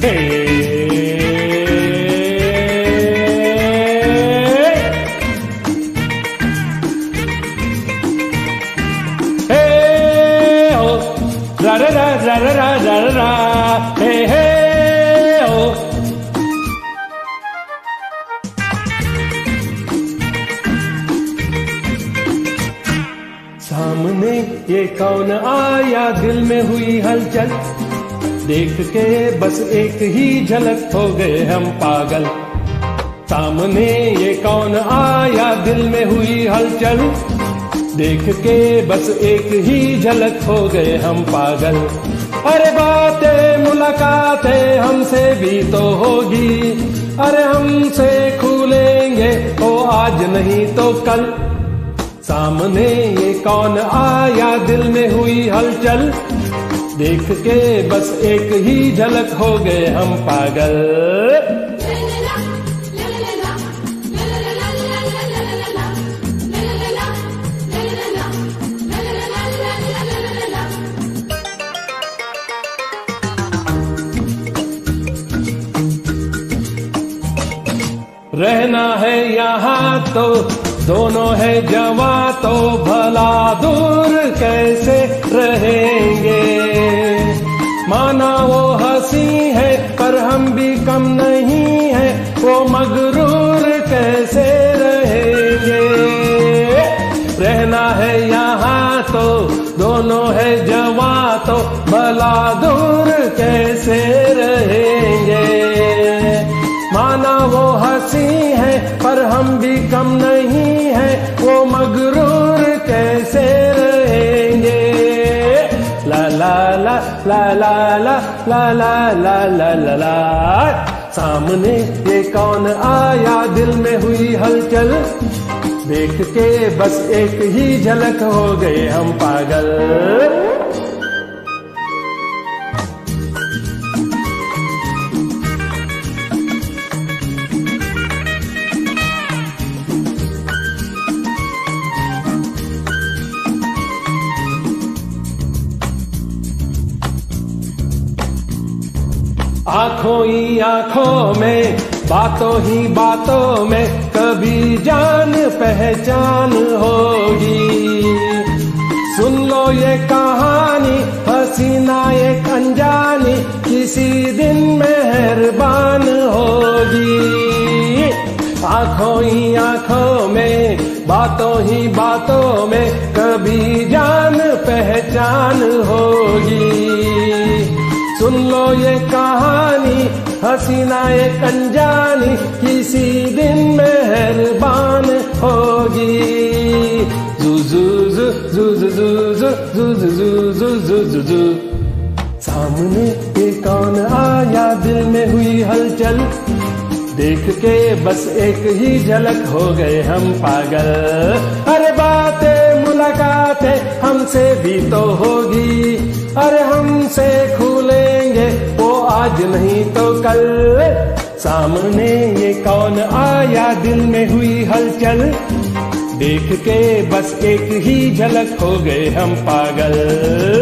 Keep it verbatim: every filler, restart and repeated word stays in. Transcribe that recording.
ra ra ra ra ra ra ra हे हे ओ। सामने ये कौन आया, दिल में हुई हलचल, देख के बस एक ही झलक हो गए हम पागल। सामने ये कौन आया, दिल में हुई हलचल, देख के बस एक ही झलक हो गए हम पागल। अरे बातें मुलाकातें हमसे भी तो होगी, अरे हमसे खुलेंगे तो आज नहीं तो कल। सामने ये कौन आया, दिल में हुई हलचल, देख के बस एक ही झलक हो गए हम पागल। रहना है यहाँ तो दोनों है जवा, तो भला दूर कैसे रहेंगे। माना वो हंसी है पर हम भी कम नहीं है, वो मगरूर कैसे रहेंगे। रहना है यहाँ तो दोनों है जवा, तो भला दूर कैसे रहेंगे। माना वो हंसी है पर हम भी कम नहीं है, वो मगरूर कैसे रहेंगे। ला ला ला ला ला ला ला ला ला ला ला ला। सामने ये कौन आया, दिल में हुई हलचल, देख के बस एक ही झलक हो गए हम पागल। आंखों ही आंखों में, बातों ही बातों में, कभी जान पहचान होगी। सुन लो ये कहानी, हसीना एक अनजानी, किसी दिन मेहरबान होगी। आंखों ही आंखों में, बातों ही बातों में, कभी जान पहचान होगी। सुन लो ये कहानी, हसीना एक अनजानी, किसी दिन मेहरबान होगी। जू जू जू जू जू जू जू जू जू जू जू जू। सामने ये कौन आया, दिल में हुई हलचल, देख के बस एक ही झलक हो गए हम पागल। अरे बातें मुलाकातें हमसे भी तो होगी, अरे हमसे खुलेंगे वो आज नहीं तो कल। सामने ये कौन आया, दिल में हुई हलचल, देख के बस एक ही झलक हो गए हम पागल।